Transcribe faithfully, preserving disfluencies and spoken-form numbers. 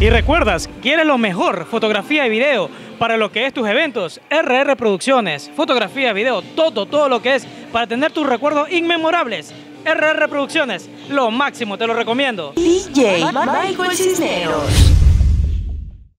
Y recuerdas, ¿quieres lo mejor? Fotografía y video para lo que es tus eventos. R R Producciones, fotografía, video, todo, todo lo que es para tener tus recuerdos inmemorables. R R Producciones, lo máximo, te lo recomiendo. D J Michael Cisneros.